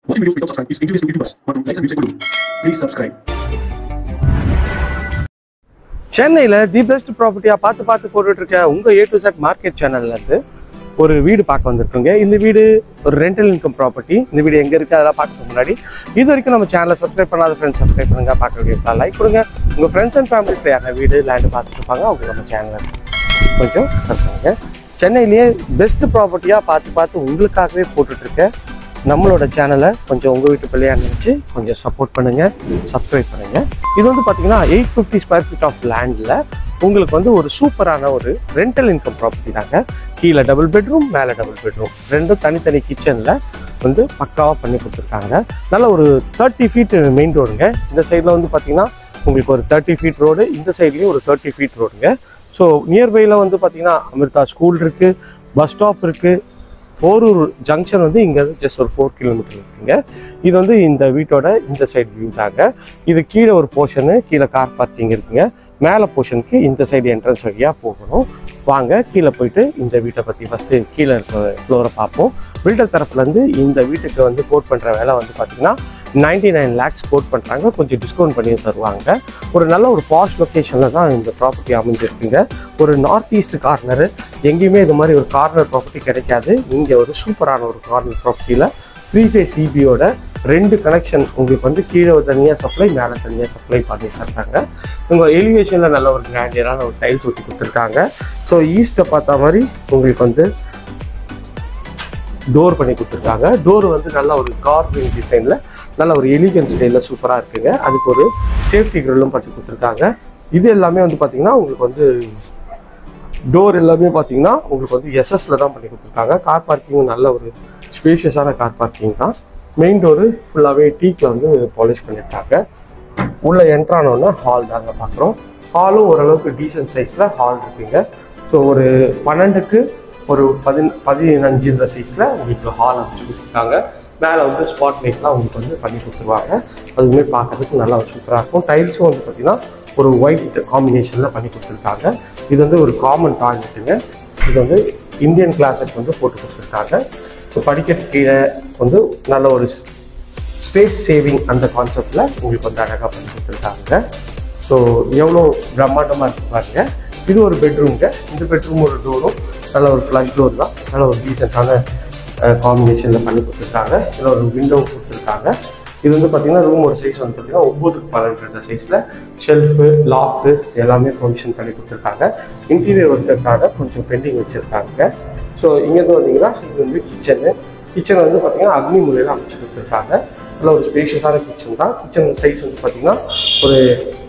Watching videos without subscribe is injurious to YouTubers. Want to like and music guru? Please subscribe. சென்னையில் the best ப்ராப்பர்ட்டியாக பார்த்து போட்டுட்டு இருக்க உங்கள் A to Z market சேனல்லேருந்து ஒரு வீடு பார்க்க வந்திருக்குங்க. இந்த வீடு ஒரு ரெண்டல் இன்கம் ப்ராப்பர்ட்டி. இந்த வீடு எங்கே இருக்குது அதெல்லாம் பார்க்கறதுக்கு முன்னாடி இது வரைக்கும் நம்ம சேனலை சப்ஸ்கிரைப் பண்ணாத ஃப்ரெண்ட்ஸ் சப்ஸ்கிரைப் பண்ணுங்க, பார்க்க வேண்டிய லைக் கொடுங்க. உங்கள் ஃப்ரெண்ட்ஸ் அண்ட் ஃபேமிலிஸில் யாரா வீடு லேண்டு பார்த்துட்டு இருப்பாங்க அவங்க நம்ம சேனலை கொஞ்சம் சப்ஸ்கிரைப். சென்னையிலேயே பெஸ்ட் ப்ராப்பர்ட்டியாக பார்த்து உங்களுக்காகவே போட்டுட்ருக்க நம்மளோட சேனலை கொஞ்சம் உங்கள் வீட்டு பிள்ளையாக நினச்சி கொஞ்சம் சப்போர்ட் பண்ணுங்கள், சப்ஸ்கிரைப் பண்ணுங்கள். இது வந்து பார்த்தீங்கன்னா 850 ஸ்கொயர் ஃபீட் ஆஃப் லேண்டில் உங்களுக்கு வந்து ஒரு சூப்பரான ஒரு ரெண்டல் இன்கம் ப்ராப்பர்ட்டி தாங்க. கீழே டபுள் பெட்ரூம், மேலே டபுள் பெட்ரூம், ரெண்டும் தனித்தனி கிச்சனில் வந்து பக்காவாக பண்ணி கொடுத்துருக்காங்க. நல்ல ஒரு 30 ஃபீட் மெயின் ரோடுங்க. இந்த சைடில் வந்து பார்த்தீங்கன்னா உங்களுக்கு ஒரு 30 ஃபீட் ரோடு, இந்த சைட்லேயும் ஒரு 30 ஃபீட் ரோடுங்க. ஸோ நியர்பையில் வந்து பார்த்தீங்கன்னா அமிர்தா ஸ்கூல் இருக்குது, பஸ் ஸ்டாப் இருக்குது. போரூர் ஜங்ஷன் வந்து இங்கே ஜஸ்ட் ஒரு 4 கிலோமீட்டர் இருக்குங்க. இது வந்து இந்த வீட்டோட இந்த சைடு வியூ தாங்க. இது கீழே ஒரு போர்ஷனு, கீழே கார் பார்க்கிங் இருக்குங்க. மேலே போர்ஷனுக்கு இந்த சைடு என்ட்ரன்ஸ் வழியாக போகணும். வாங்க கீழே போயிட்டு இந்த வீட்டை பற்றி ஃபஸ்ட்டு கீழே இருக்கிற ஃப்ளோரை பார்ப்போம். பில்டர் தரப்புலேருந்து இந்த வீட்டுக்கு வந்து கோட் பண்ணுற வேலை வந்து பார்த்திங்கன்னா 99 lakhs கோட் பண்ணுறாங்க. கொஞ்சம் டிஸ்கவுண்ட் பண்ணி தருவாங்க. ஒரு நல்ல ஒரு பாஷ் லொக்கேஷனில் தான் இந்த ப்ராப்பர்ட்டி அமைஞ்சிருக்குங்க. ஒரு நார்த் ஈஸ்ட் கார்னரு, எங்கேயுமே இது மாதிரி ஒரு கார்னர் ப்ராப்பர்ட்டி கிடைக்காது. இங்கே ஒரு சூப்பரான ஒரு கார்னர் ப்ராப்பர்ட்டியில் 3 phase EBயோட 2 கனெக்ஷன் உங்களுக்கு வந்து கீழே தனியாக சப்ளை, மேலே தனியாக சப்ளை பண்ணி தர்றாங்க. உங்கள் எலிவேஷனில் நல்ல ஒரு கிராண்டியரான ஒரு டைல்ஸ் ஒட்டி கொடுத்துருக்காங்க. ஸோ ஈஸ்ட்டை பார்த்த மாதிரி உங்களுக்கு வந்து டோர் பண்ணி கொடுத்துருக்காங்க. டோர் வந்து நல்ல ஒரு கார்விங் டிசைனில் நல்ல ஒரு எலிகன்ட் ஸ்டைலில் சூப்பராக இருக்குங்க. அதுக்கு ஒரு சேஃப்டி கிரில்லும் பண்ணி கொடுத்துருக்காங்க. இது எல்லாமே வந்து பார்த்திங்கன்னா உங்களுக்கு வந்து டோர் எல்லாமே பார்த்தீங்கன்னா உங்களுக்கு வந்து எஸ்எஸ்ல தான் பண்ணி கொடுத்துருக்காங்க. கார் பார்க்கிங் நல்ல ஒரு ஸ்பேஷியஸான கார் பார்க்கிங் தான். மெயின் டோரு ஃபுல்லாகவே டீக்கில் வந்து பாலிஷ் பண்ணியிருக்காங்க. உள்ளே என்ட்ரானோன்னா ஹால் தாங்க பார்க்குறோம். ஹாலும் ஓரளவுக்கு டீசன்ட் சைஸில் ஹால் இருக்குங்க. ஸோ ஒரு 12க்கு ஒரு 15 சைஸில் உங்களுக்கு ஹால் அமைச்சு கொடுத்துருக்காங்க. மேலே வந்து ஸ்பாட் லைட்லாம் உங்களுக்கு வந்து பண்ணி கொடுத்துருவாங்க. அதுவுமே பார்க்கறதுக்கு நல்லா சூப்பராக இருக்கும். டைல்ஸும் வந்து பார்த்திங்கன்னா ஒரு ஒயிட் காம்பினேஷனில் பண்ணி கொடுத்துருக்காங்க. இது வந்து ஒரு காமன் டாய்லெட்டுங்க. இது வந்து இந்தியன் கிளாஸுக்கு வந்து போட்டு கொடுத்துருக்காங்க. ஸோ படிக்கட்டு கீழே வந்து நல்ல ஒரு ஸ்பேஸ் சேவிங் அந்த கான்செப்டில் உங்களுக்கு வந்து அழகாக பண்ணி கொடுத்துருக்காங்க. ஸோ எவ்வளோ பிரம்மாண்டமாக இருக்கு பாருங்க. இது ஒரு பெட்ரூம்ங்க. இந்த பெட்ரூம் ஒரு டோரும் நல்ல ஒரு ஃப்ளஷ் டோர் தான். நல்ல ஒரு டீசெண்டான காம்பினேஷனில் பண்ணி கொடுத்துருக்காங்க. இதில் ஒரு விண்டோ கொடுத்துருக்காங்க. இது வந்து பார்த்திங்கன்னா ரூமோட சைஸ் வந்து பார்த்திங்கன்னா 9x12 சைஸில் ஷெல்ஃபு, லாஃப்ட்டு எல்லாமே ப்ரொவிஷன் பண்ணி கொடுத்துருக்காங்க. இன்டீரியர் ஒர்க்குக்காக கொஞ்சம் பெண்டிங் வச்சுருக்காங்க. ஸோ இங்கேருந்து வந்தீங்கன்னா இது வந்து கிச்சன் வந்து பார்த்திங்கன்னா அக்னி முறையில் அமைச்சு கொடுத்துருக்காங்க. நல்ல ஒரு ஸ்பேஷியஸான கிச்சன் தான். கிச்சன் சைஸ் வந்து பார்த்திங்கன்னா ஒரு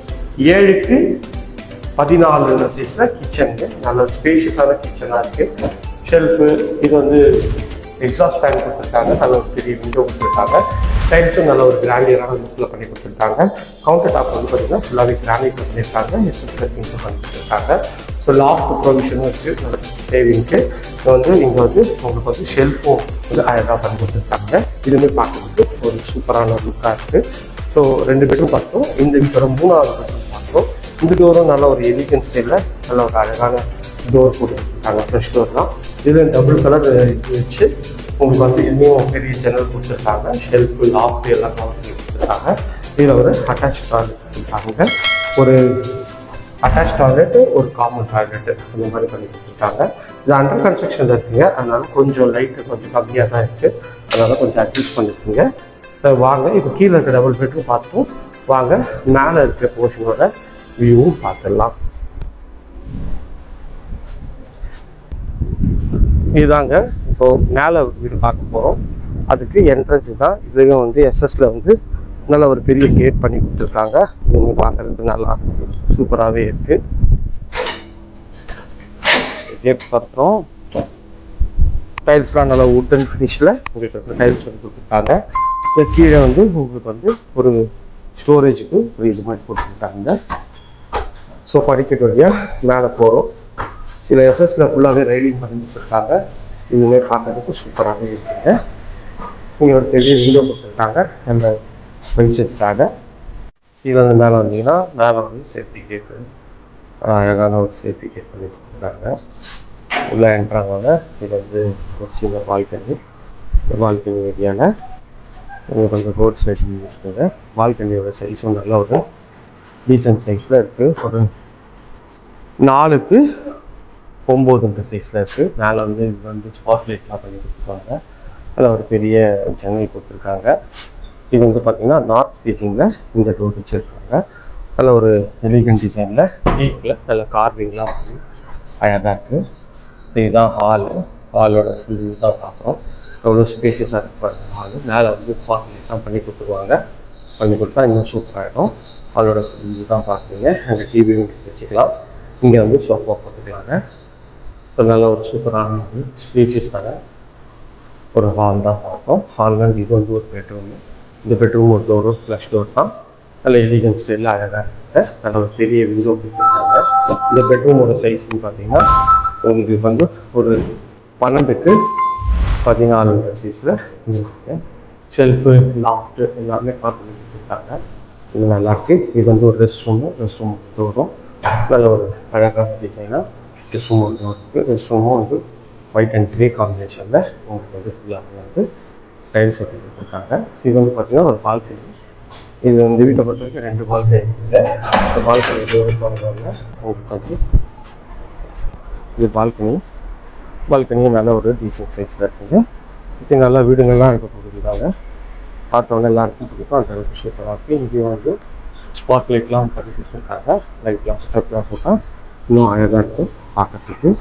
7x14 சைஸில் கிச்சனுங்க. நல்ல ஒரு ஸ்பேஷியஸான கிச்சனாக இருக்குது. ஷெல்ஃபு, இது வந்து எக்ஸாஸ்ட் ஃபேன் கொடுத்துருக்காங்க. நல்ல ஒரு பெரிய விண்டோ கொடுத்துருக்காங்க. டைல்ஸும் நல்ல ஒரு கிராண்டியரான லுக்கில் பண்ணி கொடுத்துருக்காங்க. கவுண்டர் டாப் வந்து பார்த்திங்கன்னா ஃபுல்லாகவே கிரானைட்டில் பண்ணியிருக்காங்க. எஸ்எஸ்ல சிங்க் பண்ணி கொடுத்துருக்காங்க. ஸோ லாஃப்ட் ப்ரொவிஷனும் இருக்குது. நல்ல சேவிங்க்கு வந்து இங்கே வந்து உங்களுக்கு வந்து ஷெல்ஃபும் வந்து அழகாக பண்ணி கொடுத்துருக்காங்க. இதுவுமே பார்க்குறதுக்கு ஒரு சூப்பரான லுக்காக இருக்குது. ஸோ 2 பெட்ரூம் பார்த்தோம். இந்த வீட்டோட 3வது பெட்ரூம் பார்த்தோம். இந்த டோரும் நல்ல ஒரு எலிகன்ட் ஸ்டைலில் நல்ல ஒரு அழகான டோர் போட்டுருக்காங்க. ஃப்ரெஷ் டோர் தான். இதில் டபுள் கலர் இது வச்சு உங்களுக்கு வந்து இன்னும் பெரிய ஜன்னல் கொடுத்துருக்காங்க. ஷெல்ஃபு, லாஃப்ட் எல்லாம் கவர் பண்ணி கொடுத்துருக்காங்க. இதில் ஒரு அட்டாச் டாய்லெட் கொடுத்துருக்காங்க. ஒரு அட்டாச் டாய்லெட்டு, ஒரு காமன் டாய்லெட்டு அந்த மாதிரி பண்ணி கொடுத்துருக்காங்க. இது அண்டர் கன்ஸ்ட்ரக்ஷனில் இருக்குங்க. அதனால கொஞ்சம் லைட்டு கொஞ்சம் கம்மியாக தான் இருக்குது. அதனால் கொஞ்சம் அட்ஜஸ்ட் பண்ணிக்கோங்க. வாங்க இப்போ கீழே இருக்க டபுள் பெட்ரூம் பார்த்தும் வாங்க மேலே இருக்கிற போர்ஷனோட வியூவும் பார்த்துடலாம். இதுதாங்க இப்போ மேலே வீடு பார்க்க போகிறோம். அதுக்கு என்ட்ரன்ஸ் தான். இதுவும் வந்து எஸ்எஸ்ல வந்து நல்ல ஒரு பெரிய கேட் பண்ணி கொடுத்துருக்காங்க. இவங்க பார்க்குறதுக்கு நல்லா சூப்பராகவே இருக்குது. கேட் பார்த்தோம். டைல்ஸ்லாம் நல்லா வுட்டன் ஃபினிஷில் உங்களுக்கு டைல்ஸ் வந்து கொடுத்துருக்காங்க. கீழே வந்து உங்களுக்கு வந்து ஒரு ஸ்டோரேஜுக்கு ஒரு இது மாதிரி கொடுத்துருக்காங்க. ஸோ படிக்கட்டு வழியாக மேலே போகிறோம். இதில் எஸ்எஸ்ல ஃபுல்லாகவே ரைலிங் பண்ணி கொடுத்துருக்காங்க. இதுவே பார்க்கறதுக்கு சூப்பராகவே இருக்குங்க. இங்கே ஒரு பெரிய விண்டோ கொடுத்துருக்காங்க அந்த வெளிச்சத்துக்காக. இது வந்து மேலே வந்தீங்கன்னா மேலே வந்து சேஃப்டி கேட்டு அழகான ஒரு சேஃப்டி கேட் பண்ணி கொடுத்துருக்காங்க. உள்ளே என்ட்ராங்க. இது வந்து ஒரு சின்ன பால்கனி. இந்த பால்கனி ஏரியாவில் இங்கே கொஞ்சம் ரோட் சைடு இருக்குது. பால்கனியோட சைஸும் நல்ல ஒரு டீசன்ட் சைஸில் இருக்குது. ஒரு 4க்கு 9 சைஸில் இருக்குது. மேலே வந்து இது வந்து ஸ்பாட் லைட்லாம் பண்ணி கொடுத்துருக்காங்க. அதில் ஒரு பெரிய ஜன்னல் கொடுத்துருக்காங்க. இது வந்து பார்த்திங்கன்னா நார்த் ஃபேஸிங்கில் இந்த டோர் வச்சுருக்காங்க. அதில் ஒரு எலிகன்ட் டிசைனில் டீப்பில் நல்ல கார்விங்லாம் வந்து அழகாக இருக்குது. இதுதான் ஹாலோட ஃபுல் தான் பார்க்குறோம். எவ்வளோ ஸ்பேஷியஸாக இருப்பாங்க ஹாலு. மேலே வந்து ஸ்பாட் லைட்லாம் பண்ணி கொடுத்துருவாங்க. பண்ணி கொடுத்தா இன்னும் சூப்பராகிடும். ஹாலோட ஃபுல் தான் பார்க்குறீங்க. அங்கே டிவியும் வச்சுக்கலாம். இங்கே வந்து சோஃபா போட்டுக்கலாங்க. ஸோ நல்ல ஒரு சூப்பரான ஒரு ஸ்பேஷியஸான ஒரு ஹால் தான் பார்த்தோம். ஹாலில் இது வந்து ஒரு பெட்ரூமு. இந்த பெட்ரூம் ஒரு டோரு ஃப்ளஷ் டோர் தான். நல்ல எலிகன்ட் ஸ்டைலில் அழகாக இருக்குது. நல்ல ஒரு பெரிய விண்டோ கொடுத்துருக்காங்க. இந்த பெட்ரூமோட சைஸ்ன்னு பார்த்தீங்கன்னா உங்களுக்கு வந்து ஒரு 12க்கு 14 சைஸில் இருக்குது. ஷெல்ஃபு, லாஃப்ட்டு எல்லாமே பார்த்து கொடுத்துருக்காங்க. இது நல்லாயிருக்கு. இது வந்து ஒரு ரெஸ்ட் ரூம் வரும். நல்ல ஒரு அழகான டிசைனாக ரெஸ்ட் ரூம் இருக்குது. ரெஸ்ட் ரூமும் வந்து ஒயிட் அண்ட் க்ரே காம்பினேஷனில் உங்களுக்கு வந்து ஃபுல்லாக வந்து டைல்ஸ் ஒட்டி கொடுத்துருக்காங்க. இது வந்து பார்த்திங்கன்னா ஒரு பால்கனி. இது வந்து வீட்டை பொறுத்த வரைக்கும் 2 பால்கனி இருக்குது. இந்த பால்கனி உங்களுக்கு வந்து இது பால்கனியும் நல்ல ஒரு டீசன்ட் சைஸில் இருக்குங்க. இது நல்லா வீடுங்கள்லாம் இருக்க போகுதுதாங்க. பார்த்தவங்க எல்லாருக்கும் பிடிக்கும். அந்த அளவுக்கு சூப்பராக இருக்குது. இங்கேயும் வந்து ஸ்பாட் லைட்லாம் பண்ணி கொடுத்துருக்காங்க. லைட்லாம் ஸ்டெப்லாம் போட்டால் இன்னும் அழகாக இருக்கும் பார்க்கறதுக்கு.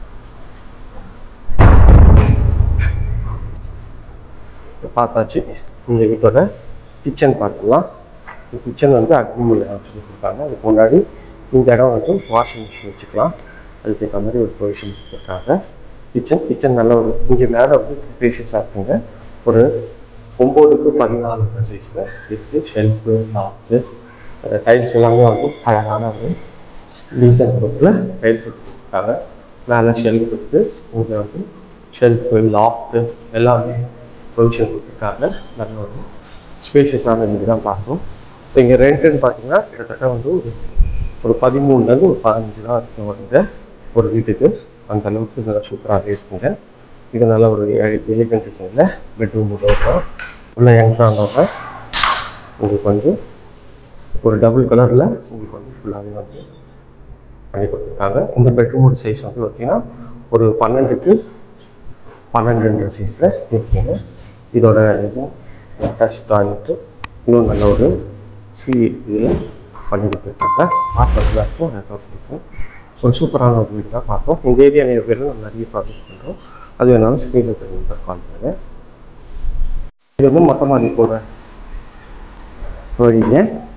பார்த்தாச்சு. இந்த வீட்டோட கிச்சன் பார்த்துக்கலாம். கிச்சன் வந்து அக்னிமூலையில் சொல்லி கொடுத்தாங்க. அதுக்கு முன்னாடி இந்த இடம் வந்து வாஷிங் மிஷின் வச்சுக்கலாம். அதுக்கு ஏற்ற மாதிரி ஒரு ப்ரொவிஷன் கொடுத்துருக்காங்க. கிச்சன் நல்ல ஒரு இங்கே மேலே வந்து ஸ்பேஷியஸாக இருக்குங்க. ஒரு 9க்கு 14 சைஸில் இருக்குது. ஷெல்ஃபு, லாஃப்ட்டு, டைல்ஸ் எல்லாமே வந்து அழகான ஒரு டீசன்ட் பொருட்கள் டைல்ஸ் கொடுத்துருக்காங்க. மேலே ஷெல்ஃப் இருக்குது. இங்கே வந்து ஷெல்ஃபு, லாஃப்ட்டு எல்லாமே ப்ரொவிஷன் கொடுத்துருக்காங்க. நல்ல ஒரு ஸ்பேஷியஸான வீடு தான் பார்க்கணும். ஸோ இங்கே ரெண்ட்டுன்னு பார்த்தீங்கன்னா கிட்டத்தட்ட வந்து ஒரு 13லேருந்து ஒரு 15 தான் இருக்கும் வருது ஒரு வீட்டுக்கு. அந்த அளவுக்கு நல்லா சூப்பராக இருக்குங்க. இது நல்ல ஒரு எலிகன்ட் டிசைனில் பெட்ரூம் இருக்கும். உள்ள என்ட்ரானோட உங்களுக்கு வந்து ஒரு டபுள் கலரில் உங்களுக்கு வந்து ஃபுல்லாகவே வந்து பண்ணி கொடுத்துருக்காங்க. இந்த பெட்ரூமோட சைஸ் வந்து பார்த்திங்கன்னா ஒரு 12க்கு 12 சைஸில் இருக்குங்க. இதோட இது அட்டாச் டாய்லெட்டு இன்னும் நல்ல ஒரு இதில் பண்ணி கொடுத்துருக்காங்க. பார்க்கறதுலாம் இருக்கும். எனக்கு பிடிக்கும். ஒரு சூப்பரான ஒரு வீடு தான் பார்த்தோம். இந்த ஏரியா பேரில் நம்ம நிறைய ப்ராஜெக்ட் பண்ணுறோம். அது வேணாலும் ஸ்க்ரீனில் தெரிஞ்சு கால் பண்ணுங்கள். இது வந்து மொத்தமாக நீ போடுற வழிங்க.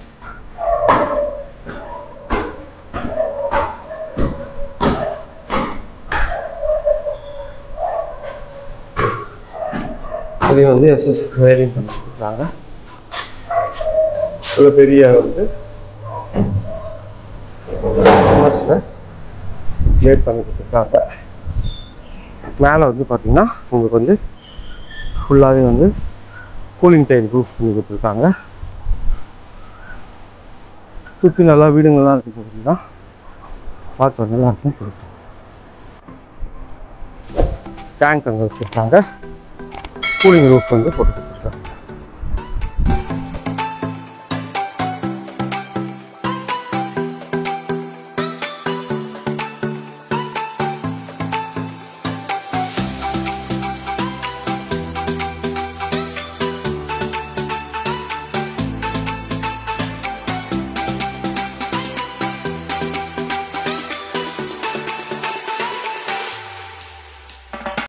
அதையும் வந்து எஸ்எஸ் வேரிங் பண்ணி கொடுக்குறாங்க. ஒரு பெரிய வந்து கிளேட் பண்ணி கொடுத்துருக்காங்க. மேலே வந்து பார்த்தீங்கன்னா உங்களுக்கு வந்து ஃபுல்லாகவே வந்து கூலிங் டைல் ரூஃப் பண்ணி கொடுத்துருக்காங்க. சுற்றி நல்லா வீடுங்கள்லாம் இருக்குது பார்த்தீங்கன்னா பார்த்து நல்லா இருக்கும். கொடுக்கும் டேங்க் அங்கே வச்சுருக்காங்க. கூலிங் ரூஃப் வந்து போட்டு